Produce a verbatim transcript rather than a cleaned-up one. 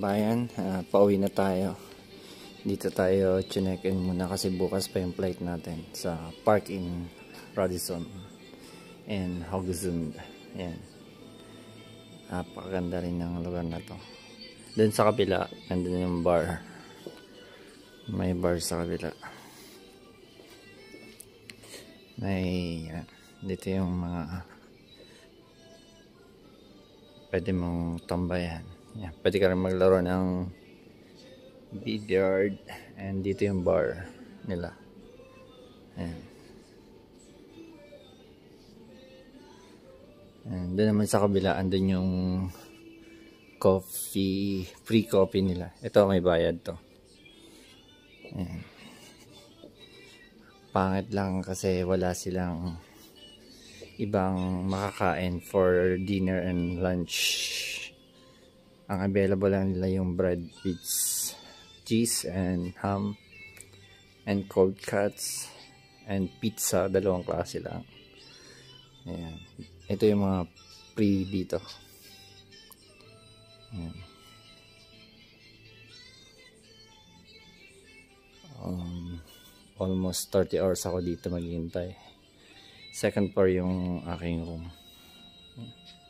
bayan, uh, pauwi na tayo. Dito tayo chinek-in muna kasi bukas pa yung flight natin sa Park in Radisson and Haugesund. Ayan. Napakaganda rin ng lugar na to. Doon sa kabila, nandun yung bar. May bar sa kabila. May, yan. Dito yung mga pwede mong tambayan. Yan. Pwede ka rin maglaro ng billiard. And dito yung bar nila. Ayan. And doon naman sa kabila, andun yung coffee, free coffee nila. Ito may bayad to. Ayan. Pangit lang kasi wala silang ibang makakain for dinner and lunch. Ang available lang nila yung bread with cheese and ham and cold cuts and pizza. Dalawang klase lang. Ayan. Ito yung mga free dito. Ayan. Um, almost thirty hours ako dito maghihintay. Second floor yung aking room.